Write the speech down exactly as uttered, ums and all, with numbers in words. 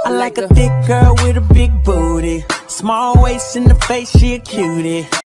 I like a thick girl with a big booty, small waist in the face, she a cutie.